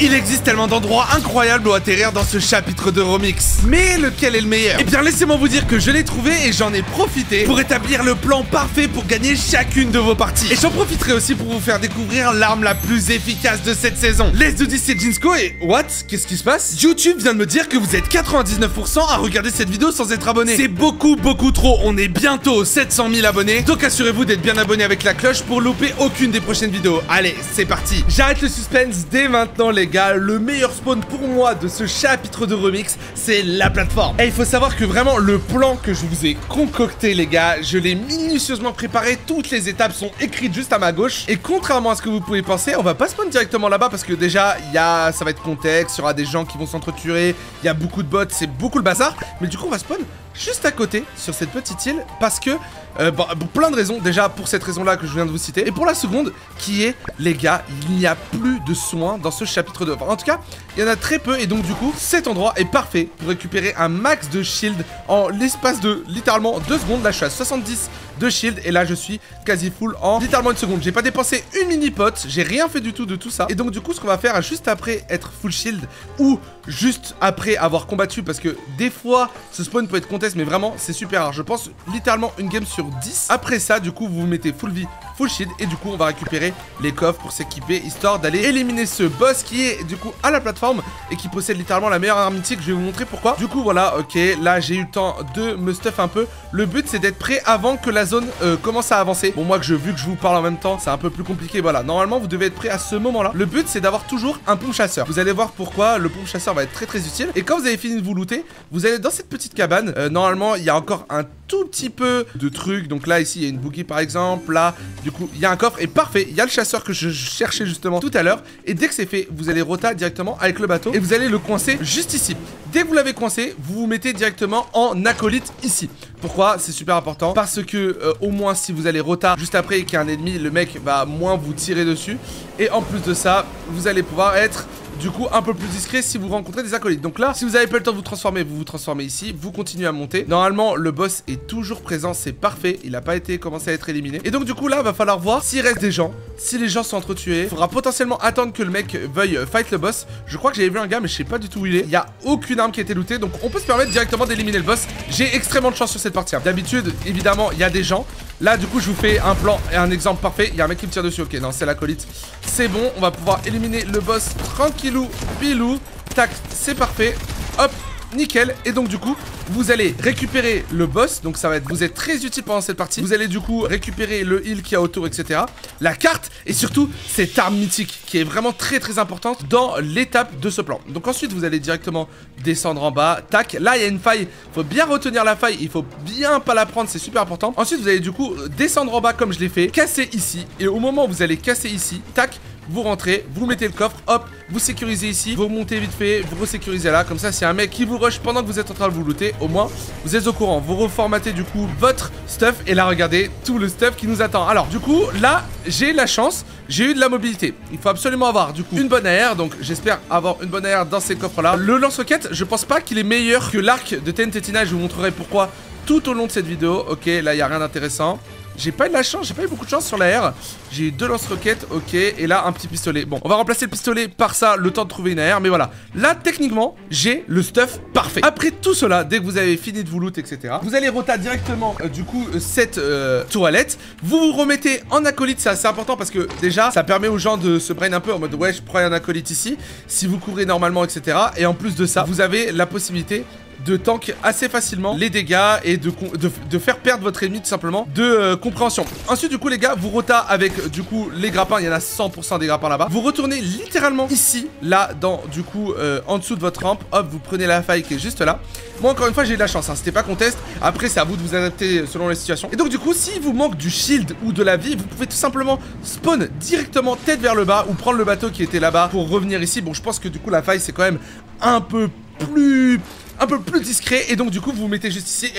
Il existe tellement d'endroits incroyables où atterrir dans ce chapitre de Romix. Mais lequel est le meilleur? Eh bien laissez-moi vous dire que je l'ai trouvé et j'en ai profité pour établir le plan parfait pour gagner chacune de vos parties. Et j'en profiterai aussi pour vous faire découvrir l'arme la plus efficace de cette saison. Let's do this, c'est Jinsko et... What? Qu'est-ce qui se passe? YouTube vient de me dire que vous êtes 99% à regarder cette vidéo sans être abonné. C'est beaucoup trop. On est bientôt aux 700 000 abonnés. Donc assurez-vous d'être bien abonné avec la cloche pour louper aucune des prochaines vidéos. Allez, c'est parti. J'arrête le suspense dès maintenant les gars. Le meilleur spawn pour moi de ce chapitre de Remix, c'est la plateforme. Et il faut savoir que vraiment le plan que je vous ai concocté les gars, je l'ai minutieusement préparé. Toutes les étapes sont écrites juste à ma gauche. Et contrairement à ce que vous pouvez penser, on va pas spawn directement là-bas parce que déjà, ça va être contexte, il y aura des gens qui vont s'entretuer, il y a beaucoup de bots, c'est beaucoup le bazar. Mais du coup, on va spawn juste à côté sur cette petite île parce que pour plein de raisons, déjà pour cette raison là que je viens de vous citer et pour la seconde qui est les gars, il n'y a plus de soins dans ce chapitre 2, enfin, en tout cas il y en a très peu et donc du coup cet endroit est parfait pour récupérer un max de shield en l'espace de littéralement 2 secondes. Là je suis à 70 de shield et là je suis quasi full en littéralement une seconde. J'ai pas dépensé une mini pot, j'ai rien fait du tout de tout ça et donc du coup ce qu'on va faire juste après être full shield ou juste après avoir combattu, parce que des fois ce spawn peut être contest mais vraiment c'est super rare, je pense littéralement une game sur 10. Après ça du coup vous mettez full vie, full shield et du coup on va récupérer les coffres pour s'équiper histoire d'aller éliminer ce boss qui est du coup à la plateforme et qui possède littéralement la meilleure arme mythique. Je vais vous montrer pourquoi. Du coup voilà, ok, là j'ai eu le temps de me stuff un peu. Le but c'est d'être prêt avant que la zone commence à avancer. Bon moi vu que je vous parle en même temps c'est un peu plus compliqué, voilà, normalement vous devez être prêt à ce moment là. Le but c'est d'avoir toujours un pompe chasseur. Vous allez voir pourquoi le pompe chasseur va être très utile. Et quand vous avez fini de vous looter, vous allez dans cette petite cabane. Normalement il y a encore un tout petit peu de trucs. Donc là ici il y a une bougie par exemple. Là du coup il y a un coffre et parfait, il y a le chasseur que je cherchais justement tout à l'heure. Et dès que c'est fait, vous allez rota directement avec le bateau et vous allez le coincer juste ici. Dès que vous l'avez coincé, vous vous mettez directement en acolyte ici. Pourquoi? C'est super important parce que au moins si vous allez rota juste après qu'il y a un ennemi, le mec va moins vous tirer dessus. Et en plus de ça, vous allez pouvoir être du coup un peu plus discret si vous rencontrez des acolytes. Donc là, si vous avez pas le temps de vous transformer, vous vous transformez ici, vous continuez à monter. Normalement, le boss est toujours présent, c'est parfait. Il n'a pas été commencé à être éliminé. Et donc du coup là, va falloir voir s'il reste des gens. Si les gens sont entretués, il faudra potentiellement attendre que le mec veuille fight le boss. Je crois que j'avais vu un gars, mais je sais pas du tout où il est. Il y a aucune arme qui a été lootée, donc on peut se permettre directement d'éliminer le boss. J'ai extrêmement de chance sur cette partie. D'habitude, évidemment, il y a des gens. Là, du coup, je vous fais un plan et un exemple parfait. Il y a un mec qui me tire dessus. Ok, non, c'est l'acolyte. C'est bon, on va pouvoir éliminer le boss tranquillou, pilou. Tac, c'est parfait. Hop, nickel. Et donc, du coup, vous allez récupérer le boss. Donc, ça va être, vous êtes très utile pendant cette partie. Vous allez, du coup, récupérer le heal qu'il y a autour, etc. La carte et surtout, cette arme mythique qui est vraiment très importante dans l'étape de ce plan. Donc, ensuite, vous allez directement descendre en bas. Tac, là, il y a une faille. Il faut bien retenir la faille. Il faut bien pas la prendre. C'est super important. Ensuite, vous allez, du coup, descendre en bas comme je l'ai fait. Casser ici. Et au moment où vous allez casser ici, tac, vous rentrez, vous mettez le coffre, hop, vous sécurisez ici, vous remontez vite fait, vous resécurisez là, comme ça c'est un mec qui vous rush pendant que vous êtes en train de vous looter, au moins vous êtes au courant. Vous reformatez du coup votre stuff et là regardez tout le stuff qui nous attend. Alors du coup là j'ai la chance, j'ai eu de la mobilité. Il faut absolument avoir du coup une bonne AR, donc j'espère avoir une bonne AR dans ces coffres là. Le lance-roquette, je pense pas qu'il est meilleur que l'arc de TNT Tina, je vous montrerai pourquoi tout au long de cette vidéo. Ok, là il n'y a rien d'intéressant. J'ai pas eu de la chance, j'ai pas eu beaucoup de chance sur la R. J'ai eu 2 lance-roquettes, ok, et là un petit pistolet. Bon, on va remplacer le pistolet par ça, le temps de trouver une AR, mais voilà. Là, techniquement, j'ai le stuff parfait. Après tout cela, dès que vous avez fini de vous loot, etc., vous allez rota directement, du coup, cette toilette. Vous vous remettez en acolyte, c'est assez important parce que déjà, ça permet aux gens de se brain un peu en mode ouais, je prends un acolyte ici, si vous courez normalement, etc. Et en plus de ça, vous avez la possibilité de tank assez facilement les dégâts et de faire perdre votre ennemi tout simplement de compréhension. Ensuite du coup les gars, vous rota avec du coup les grappins, il y en a 100% des grappins là-bas. Vous retournez littéralement ici, là dans du coup en dessous de votre rampe, hop, vous prenez la faille qui est juste là. Moi encore une fois j'ai eu de la chance, hein. C'était pas contest, après c'est à vous de vous adapter selon les situations. Et donc du coup s'il vous manque du shield ou de la vie, vous pouvez tout simplement spawn directement tête vers le bas ou prendre le bateau qui était là-bas pour revenir ici. Bon je pense que du coup la faille c'est quand même un peu plus discret et donc du coup vous vous mettez juste ici et hop,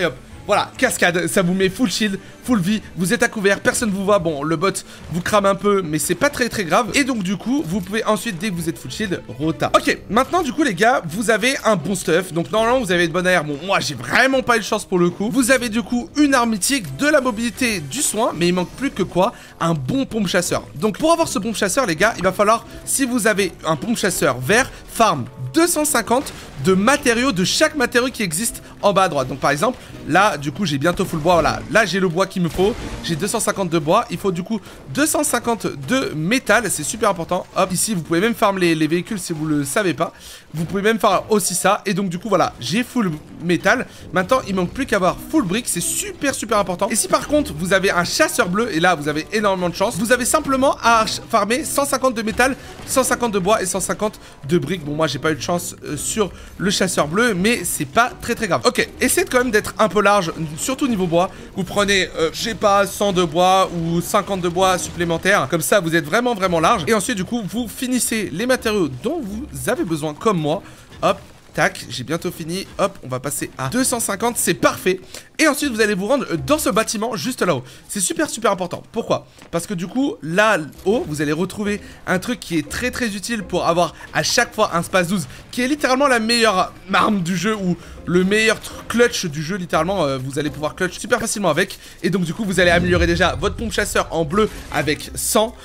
Voilà, cascade, ça vous met full shield, full vie, vous êtes à couvert, personne vous voit. Bon, le bot vous crame un peu, mais c'est pas très grave. Et donc du coup, vous pouvez ensuite, dès que vous êtes full shield, rota. Ok, maintenant du coup les gars, vous avez un bon stuff. Donc normalement, vous avez de bonne AR. Bon, moi j'ai vraiment pas eu de chance pour le coup. Vous avez du coup une arme mythique, de la mobilité, du soin, mais il manque plus que quoi? Un bon pompe chasseur. Donc pour avoir ce pompe chasseur les gars, il va falloir, si vous avez un pompe chasseur vert, farm 250 de matériaux, de chaque matériau qui existe en bas à droite. Donc par exemple, là du coup j'ai bientôt full bois, voilà, là j'ai le bois qu'il me faut, j'ai 250 de bois, il faut du coup 250 de métal, c'est super important. Hop, ici vous pouvez même farm les véhicules si vous le savez pas, vous pouvez même faire aussi ça. Et donc du coup voilà, j'ai full métal, maintenant il manque plus qu'à avoir full brick, c'est super important. Et si par contre vous avez un chasseur bleu, et là vous avez énormément de chance, vous avez simplement à farmer 150 de métal, 150 de bois et 150 de briques. Bon moi j'ai pas eu de chance sur le chasseur bleu, mais c'est pas très grave. Ok, essayez quand même d'être un peu large, surtout niveau bois. Vous prenez, je sais pas, 100 de bois ou 50 de bois supplémentaires. Comme ça, vous êtes vraiment large. Et ensuite, du coup, vous finissez les matériaux dont vous avez besoin, comme moi. Hop. Tac, j'ai bientôt fini. Hop, on va passer à 250, c'est parfait. Et ensuite, vous allez vous rendre dans ce bâtiment juste là-haut. C'est super important. Pourquoi? Parce que du coup, là-haut, vous allez retrouver un truc qui est très utile pour avoir à chaque fois un space 12, qui est littéralement la meilleure arme du jeu, ou le meilleur clutch du jeu, littéralement. Vous allez pouvoir clutch super facilement avec. Et donc du coup, vous allez améliorer déjà votre pompe chasseur en bleu avec 100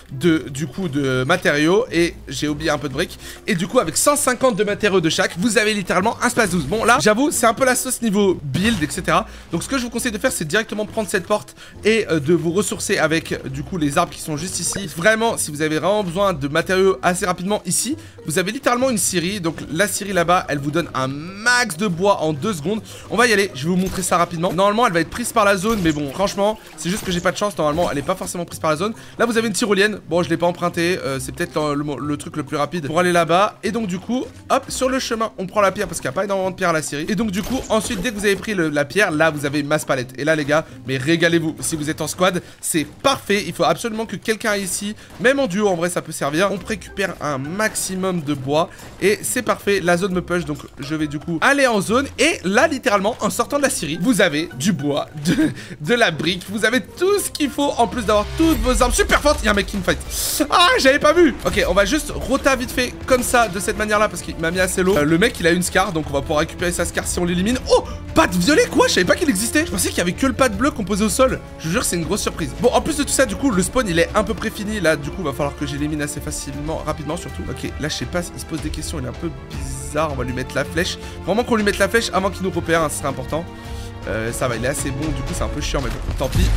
de matériaux. Et j'ai oublié un peu de briques. Et du coup, avec 150 de matériaux de chaque, vous avez littéralement un space 12. Bon là, j'avoue, c'est un peu la sauce niveau build, etc. Donc ce que je vous conseille de faire, c'est directement prendre cette porte et de vous ressourcer avec du coup les arbres qui sont juste ici. Vraiment, si vous avez vraiment besoin de matériaux assez rapidement ici, vous avez littéralement une scierie. Donc la scierie là-bas, elle vous donne un max de bois en 2 secondes. On va y aller, je vais vous montrer ça rapidement. Normalement, elle va être prise par la zone, mais bon, franchement, c'est juste que j'ai pas de chance. Normalement, elle est pas forcément prise par la zone. Là, vous avez une tyrolienne. Bon, je l'ai pas emprunté. C'est peut-être le truc le plus rapide pour aller là-bas. Et donc du coup, hop, sur le chemin, on prend la pierre parce qu'il n'y a pas énormément de pierre à la scierie. Et donc du coup, ensuite, dès que vous avez pris la pierre, là, vous avez masse palette. Et là, les gars, mais régalez-vous. Si vous êtes en squad, c'est parfait. Il faut absolument que quelqu'un aille ici. Même en duo, en vrai, ça peut servir. On récupère un maximum de bois. Et c'est parfait. La zone me push. Donc, je vais du coup aller en zone. Et là, littéralement, en sortant de la scierie, vous avez du bois, de la brique. Vous avez tout ce qu'il faut. En plus d'avoir toutes vos armes super fortes. Il y a un mec qui me fight. Ah, j'avais pas vu. Ok, on va juste rota vite fait comme ça, de cette manière-là, parce qu'il m'a mis assez low. Le mec, il a une scar. Donc, on va pouvoir récupérer sa scar si on l'élimine. Oh, pad violet, quoi? Je savais pas qu'il existait. Je pensais qu'il y avait que le pad bleu composé au sol. Je vous jure, c'est une grosse surprise. Bon, en plus de tout ça, du coup, le spawn, il est un peu pré-fini. Là, du coup, va falloir que j'élimine assez facilement, rapidement surtout. Ok, là, je sais pas, il se pose des questions. Il est un peu bizarre. On va lui mettre la flèche. Vraiment qu'on lui mette la flèche avant qu'il nous repère, hein, ce serait important. Ça va, il est assez bon. Du coup, c'est un peu chiant, mais bon, tant pis.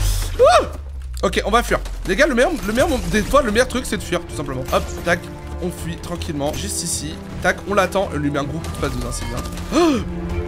Ok, on va fuir. Les gars, des fois, le meilleur truc, c'est de fuir, tout simplement. Hop, tac. On fuit tranquillement, juste ici. Tac, on l'attend. On lui met un gros coup de passe de c'est bien.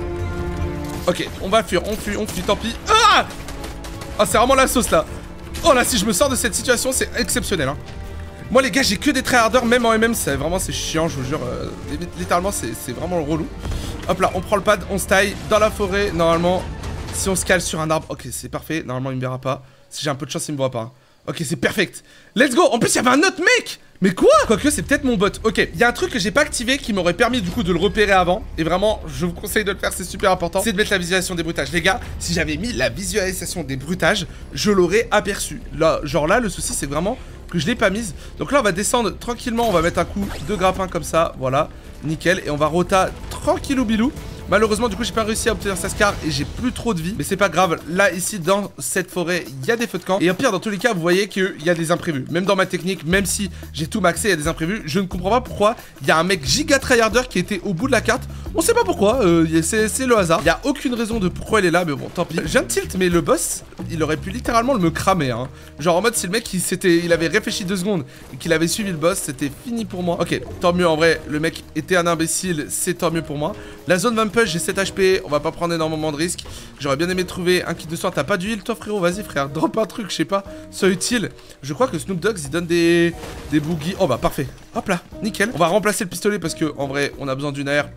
Ok, on va fuir, on fuit, tant pis. Ah, c'est vraiment la sauce là. Oh là, si je me sors de cette situation, c'est exceptionnel, hein. Moi les gars, j'ai que des tryharders, même en MM, c'est chiant, je vous jure. Littéralement, c'est vraiment le relou. Hop là, on prend le pad, on se taille dans la forêt. Normalement, si on se cale sur un arbre, ok, c'est parfait. Normalement, il me verra pas. Si j'ai un peu de chance, il me voit pas, hein. Ok, c'est perfect. Let's go. En plus, il y avait un autre mec. Mais quoi? Quoique, c'est peut-être mon bot. Ok, il y a un truc que j'ai pas activé qui m'aurait permis du coup de le repérer avant. Et vraiment, je vous conseille de le faire, c'est super important. C'est de mettre la visualisation des bruitages. Les gars, si j'avais mis la visualisation des bruitages, je l'aurais aperçu. Là, genre là, le souci, c'est vraiment que je l'ai pas mise. Donc là, on va descendre tranquillement. On va mettre un coup de grappin comme ça. Voilà, nickel. Et on va rota tranquillou bilou. Malheureusement, du coup, j'ai pas réussi à obtenir sa scar et j'ai plus trop de vie. Mais c'est pas grave. Là, ici, dans cette forêt, il y a des feux de camp. Et au pire, dans tous les cas, vous voyez qu'il y a des imprévus. Même dans ma technique, même si j'ai tout maxé, il y a des imprévus. Je ne comprends pas pourquoi il y a un mec giga tryharder qui était au bout de la carte. On sait pas pourquoi. C'est le hasard. Il y a aucune raison de pourquoi il est là. Mais bon, tant pis. Je viens de tilt, mais le boss, il aurait pu littéralement me cramer, hein. Genre en mode, si le mec, il avait réfléchi 2 secondes et qu'il avait suivi le boss, c'était fini pour moi. Ok, tant mieux en vrai. Le mec était un imbécile. C'est tant mieux pour moi. La zone va me push, j'ai 7 HP, on va pas prendre énormément de risques. J'aurais bien aimé trouver un kit de soin. T'as pas du heal toi frérot? Vas-y frère, drop un truc, je sais pas, soit utile. Je crois que Snoop Dogs il donne des boogies. Oh bah parfait, hop là, nickel. On va remplacer le pistolet parce que en vrai on a besoin d'une AR plus que tout.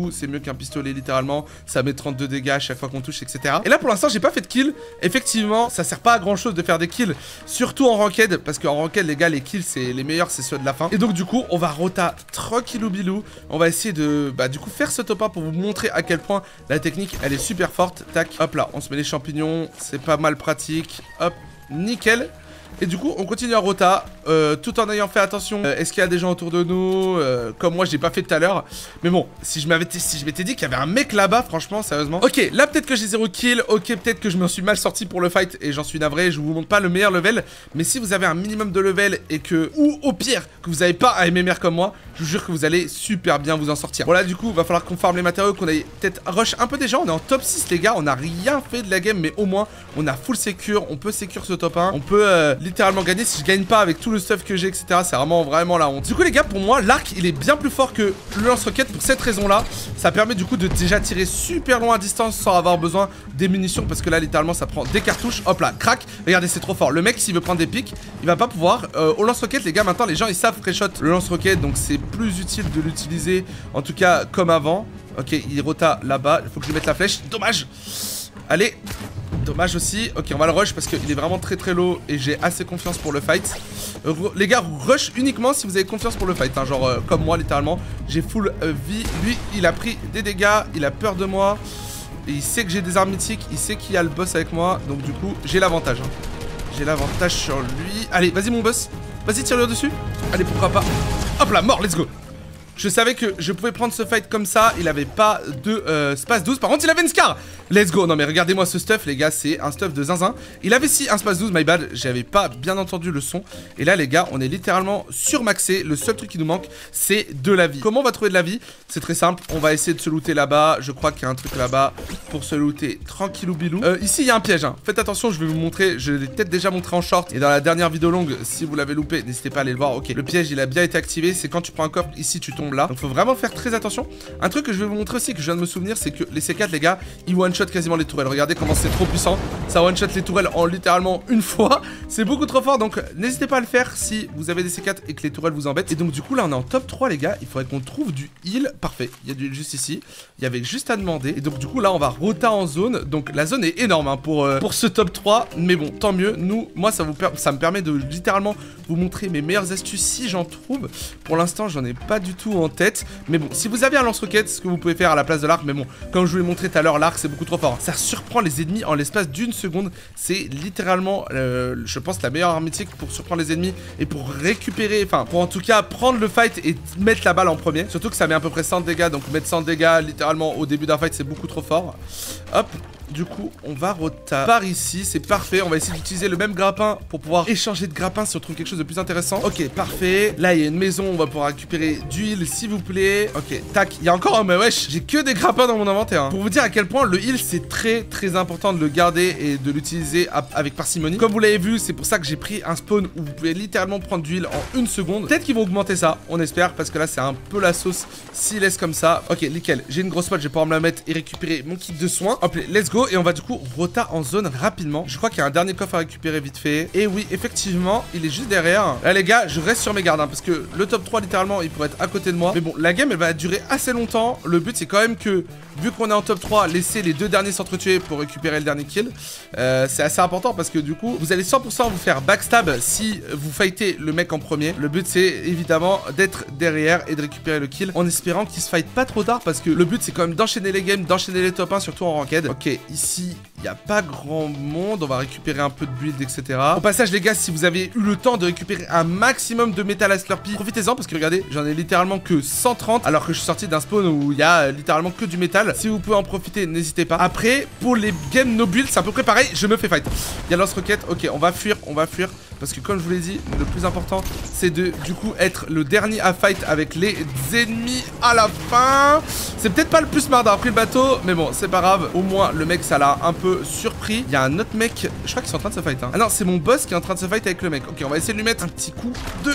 tout, c'est mieux qu'un pistolet littéralement, ça met 32 dégâts à chaque fois qu'on touche, etc. Et là pour l'instant j'ai pas fait de kill, effectivement ça sert pas à grand chose de faire des kills, surtout en ranked, parce qu'en ranked les gars les kills c'est les meilleurs, c'est ceux de la fin. Et donc du coup on va rota tranquillou bilou, on va essayer de du coup faire ce top 1 pour vous montrer à quel point la technique elle est super forte. Tac, hop là, on se met les champignons, c'est pas mal pratique, hop, nickel. Et du coup on continue à rota tout en ayant fait attention. Est-ce qu'il y a des gens autour de nous comme moi j'ai pas fait tout à l'heure. Mais bon si je m'étais dit qu'il y avait un mec là-bas, franchement sérieusement. Ok là peut-être que j'ai 0 kill. Ok peut-être que je m'en suis mal sorti pour le fight et j'en suis navré. Je vous montre pas le meilleur level. Mais si vous avez un minimum de level et que, ou au pire que vous avez pas un MMR comme moi, je vous jure que vous allez super bien vous en sortir. Bon là du coup va falloir qu'on farme les matériaux, qu'on aille peut-être rush un peu des gens. On est en top 6 les gars, on a rien fait de la game. Mais au moins on a full secure, on peut secure ce top 1. On peut littéralement gagner. Si je gagne pas avec tout le stuff que j'ai, etc., c'est vraiment la honte. Du coup les gars, pour moi l'arc il est bien plus fort que le lance-roquette pour cette raison là. Ça permet du coup de déjà tirer super loin à distance sans avoir besoin des munitions, parce que là littéralement ça prend des cartouches. Hop là, crac, regardez c'est trop fort. Le mec s'il veut prendre des pics, il va pas pouvoir. Au lance-roquette les gars, maintenant les gens ils savent free shot le lance-roquette, donc c'est plus utile de l'utiliser en tout cas comme avant. Ok, il rota là-bas, il faut que je lui mette la flèche, dommage. Allez, dommage aussi. Ok, on va le rush parce qu'il est vraiment très low et j'ai assez confiance pour le fight. Les gars, rush uniquement si vous avez confiance pour le fight, hein, genre comme moi littéralement. J'ai full vie. Lui, il a pris des dégâts, il a peur de moi. Et il sait que j'ai des armes mythiques, il sait qu'il y a le boss avec moi. Donc du coup, j'ai l'avantage. Hein. J'ai l'avantage sur lui. Allez, vas-y mon boss. Vas-y, tire-le au-dessus. Allez, pourquoi pas. Hop là, mort, let's go. Je savais que je pouvais prendre ce fight comme ça. Il avait pas de space 12. Par contre, il avait une scar. Let's go. Non mais regardez-moi ce stuff les gars. C'est un stuff de zinzin. Il avait si un space 12, my bad. J'avais pas bien entendu le son. Et là les gars, on est littéralement surmaxé. Le seul truc qui nous manque, c'est de la vie. Comment on va trouver de la vie? C'est très simple. On va essayer de se looter là-bas. Je crois qu'il y a un truc là-bas pour se looter tranquillou bilou. Ici il y a un piège hein. Faites attention, je vais vous montrer. Je l'ai peut-être déjà montré en short. Et dans la dernière vidéo longue, si vous l'avez loupé, n'hésitez pas à aller le voir. Ok, le piège il a bien été activé. C'est quand tu prends un coffre ici, tu tombes là. Donc faut vraiment faire très attention. Un truc que je vais vous montrer aussi, que je viens de me souvenir, c'est que les C4 les gars, ils one shot quasiment les tourelles. Regardez comment c'est trop puissant. Ça one shot les tourelles en littéralement une fois. C'est beaucoup trop fort, donc n'hésitez pas à le faire si vous avez des C4 et que les tourelles vous embêtent. Et donc du coup là on est en top 3 les gars. Il faudrait qu'on trouve du heal. Parfait, il y a du heal juste ici. Il y avait juste à demander. Et donc du coup là on va rota en zone. Donc la zone est énorme hein, pour ce top 3. Mais bon, tant mieux. Moi ça me permet de littéralement vous montrer mes meilleures astuces si j'en trouve. Pour l'instant j'en ai pas du tout en tête. Mais bon, si vous avez un lance-roquette, ce que vous pouvez faire à la place de l'arc. Mais bon, comme je vous l'ai montré tout à l'heure, l'arc c'est beaucoup trop fort. Ça surprend les ennemis en l'espace d'une seconde. C'est littéralement, je pense, la meilleure arme mythique pour surprendre les ennemis et pour récupérer, enfin, pour en tout cas prendre le fight et mettre la balle en premier. Surtout que ça met à peu près 100 dégâts. Donc mettre 100 dégâts littéralement au début d'un fight, c'est beaucoup trop fort. Hop. Du coup, on va rota par ici, c'est parfait. On va essayer d'utiliser le même grappin pour pouvoir échanger de grappin si on trouve quelque chose de plus intéressant. Ok, parfait. Là, il y a une maison, on va pouvoir récupérer du heal, s'il vous plaît. Ok, tac. Il y a encore un, mais wesh, j'ai que des grappins dans mon inventaire. Hein. Pour vous dire à quel point le heal, c'est très important de le garder et de l'utiliser avec parcimonie. Comme vous l'avez vu, c'est pour ça que j'ai pris un spawn où vous pouvez littéralement prendre du heal en une seconde. Peut-être qu'ils vont augmenter ça, on espère, parce que là, c'est un peu la sauce s'ils laissent comme ça. Ok, nickel. J'ai une grosse spot, je vais pouvoir me la mettre et récupérer mon kit de soins. Hop, let's go. Et on va du coup rota en zone rapidement. Je crois qu'il y a un dernier coffre à récupérer vite fait. Et oui, effectivement, il est juste derrière. Là les gars, je reste sur mes gardes hein, parce que le top 3 littéralement, il pourrait être à côté de moi. Mais bon, la game elle va durer assez longtemps. Le but c'est quand même que, vu qu'on est en top 3, laisser les deux derniers s'entretuer pour récupérer le dernier kill. C'est assez important parce que du coup, vous allez 100% vous faire backstab si vous fightez le mec en premier. Le but c'est évidemment d'être derrière et de récupérer le kill en espérant qu'il se fight pas trop tard, parce que le but c'est quand même d'enchaîner les games, d'enchaîner les top 1, surtout en ranked. Ok, ici il n'y a pas grand monde, on va récupérer un peu de build, etc. Au passage les gars, si vous avez eu le temps de récupérer un maximum de métal à Slurpee, profitez-en parce que regardez, j'en ai littéralement que 130 alors que je suis sorti d'un spawn où il y a littéralement que du métal. Si vous pouvez en profiter, n'hésitez pas. Après, pour les games no build, c'est à peu près pareil, je me fais fight. Il y a lance-roquette, ok, on va fuir parce que comme je vous l'ai dit, le plus important c'est de du coup être le dernier à fight avec les ennemis à la fin. C'est peut-être pas le plus smart d'avoir pris le bateau, mais bon, c'est pas grave. Au moins, le mec, ça l'a un peu surpris. Il y a un autre mec, je crois qu'ils sont en train de se fight. Hein. Ah non, c'est mon boss qui est en train de se fight avec le mec. Ok, on va essayer de lui mettre un petit coup de...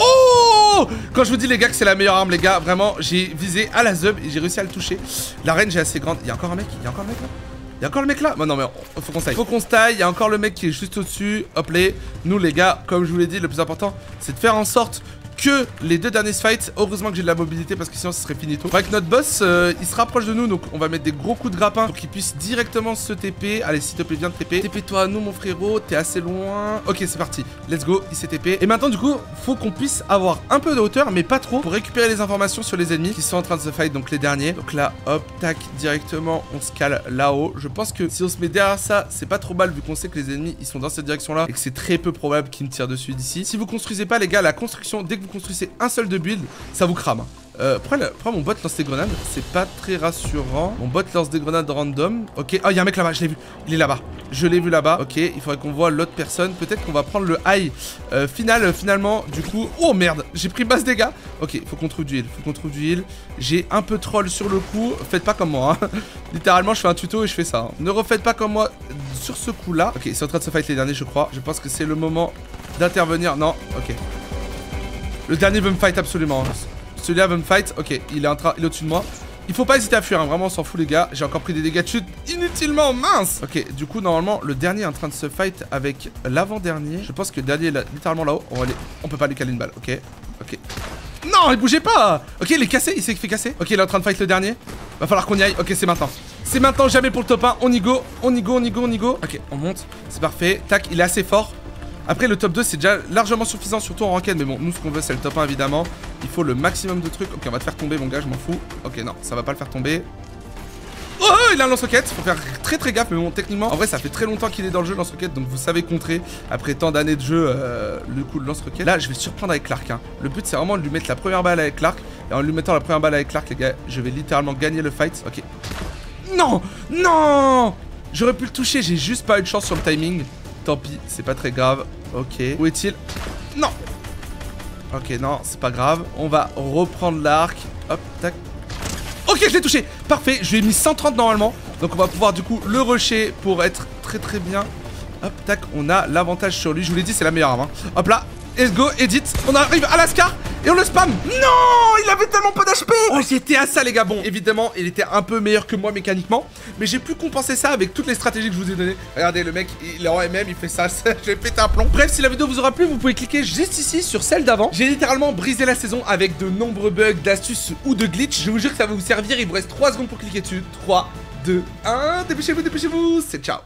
Oh! Quand je vous dis les gars que c'est la meilleure arme, les gars, vraiment, j'ai visé à la zub et j'ai réussi à le toucher. La range est assez grande. Il y a encore un mec, là. Il y a encore le mec là? Bon, non mais faut qu'on se taille. Faut qu'on se taille. Il y a encore le mec qui est juste au-dessus. Hop là. Nous les gars, comme je vous l'ai dit, le plus important c'est de faire en sorte que les 2 derniers fights. Heureusement que j'ai de la mobilité parce que sinon ce serait finito. Faudrait que notre boss il se rapproche de nous, donc on va mettre des gros coups de grappin pour qu'il puisse directement se TP. Allez, s'il te plaît, viens de TP. TP-toi à nous, mon frérot, t'es assez loin. Ok, c'est parti. Let's go, il s'est TP. Et maintenant, du coup, faut qu'on puisse avoir un peu de hauteur, mais pas trop, pour récupérer les informations sur les ennemis qui sont en train de se fight, donc les derniers. Donc là, hop, tac, directement, on se cale là-haut. Je pense que si on se met derrière ça, c'est pas trop mal vu qu'on sait que les ennemis ils sont dans cette direction-là et que c'est très peu probable qu'ils me tirent dessus d'ici. Si vous construisez pas, les gars, la construction, dès que vous construisez un seul de build, ça vous crame. Pourquoi mon bot lance des grenades? C'est pas très rassurant. Mon bot lance des grenades random. Ok, oh, il y a un mec là-bas, je l'ai vu. Il est là-bas. Je l'ai vu là-bas. Ok, il faudrait qu'on voit l'autre personne. Peut-être qu'on va prendre le high final, finalement. Du coup, oh merde, j'ai pris basse dégâts. Ok, faut qu'on trouve du heal. Faut qu'on trouve du heal. J'ai un peu troll sur le coup. Faites pas comme moi. Hein. Littéralement, je fais un tuto et je fais ça. Hein. Ne refaites pas comme moi sur ce coup-là. Ok, c'est en train de se fight les derniers, je crois. Je pense que c'est le moment d'intervenir. Non, ok. Le dernier veut me fight absolument. Hein. Celui-là veut me fight. Ok, il est au-dessus de moi. Il faut pas hésiter à fuir, hein. Vraiment on s'en fout les gars. J'ai encore pris des dégâts de chute inutilement, mince. Ok, du coup normalement le dernier est en train de se fight avec l'avant-dernier. Je pense que le dernier est là, littéralement là-haut. On peut pas lui caler une balle, ok. Ok. Non, il bougeait pas. Ok, il est cassé, il s'est fait casser. Ok, il est en train de fight le dernier. Va falloir qu'on y aille. Ok, c'est maintenant. C'est maintenant, jamais pour le top 1. On y go, on y go, on y go, on y go. Ok, on monte, c'est parfait. Tac, il est assez fort. Après le top 2 c'est déjà largement suffisant, surtout en ranked. Mais bon, nous ce qu'on veut c'est le top 1 évidemment. Il faut le maximum de trucs. Ok, on va te faire tomber mon gars, je m'en fous. Ok, non, ça va pas le faire tomber. Oh, il a un lance-roquette. Faut faire très gaffe. Mais bon, techniquement, en vrai ça fait très longtemps qu'il est dans le jeu lance-roquette. Donc vous savez contrer après tant d'années de jeu le coup de lance-roquette. Là je vais surprendre avec l'arc hein. Le but c'est vraiment de lui mettre la première balle avec l'arc. Et en lui mettant la première balle avec l'arc les gars, je vais littéralement gagner le fight. Ok. Non, non, j'aurais pu le toucher, j'ai juste pas eu de chance sur le timing. Tant pis, c'est pas très grave. Ok, où est-il? Non. Ok, non, c'est pas grave. On va reprendre l'arc. Hop, tac. Ok, je l'ai touché. Parfait, je lui ai mis 130 normalement. Donc on va pouvoir du coup le rusher pour être très bien. Hop, tac, on a l'avantage sur lui. Je vous l'ai dit, c'est la meilleure arme hein. Hop là, let's go, edit. On arrive à la Scar et on le spam. Non, il avait tellement peu d'HP. Oh, j'étais à ça les gars. Bon, évidemment, il était un peu meilleur que moi mécaniquement, mais j'ai pu compenser ça avec toutes les stratégies que je vous ai données. Regardez, le mec, il est en MM, il fait ça. Je vais péter un plomb. Bref, si la vidéo vous aura plu, vous pouvez cliquer juste ici sur celle d'avant. J'ai littéralement brisé la saison avec de nombreux bugs, d'astuces ou de glitch. Je vous jure que ça va vous servir. Il vous reste 3 secondes pour cliquer dessus. 3, 2, 1. Dépêchez-vous, c'est ciao.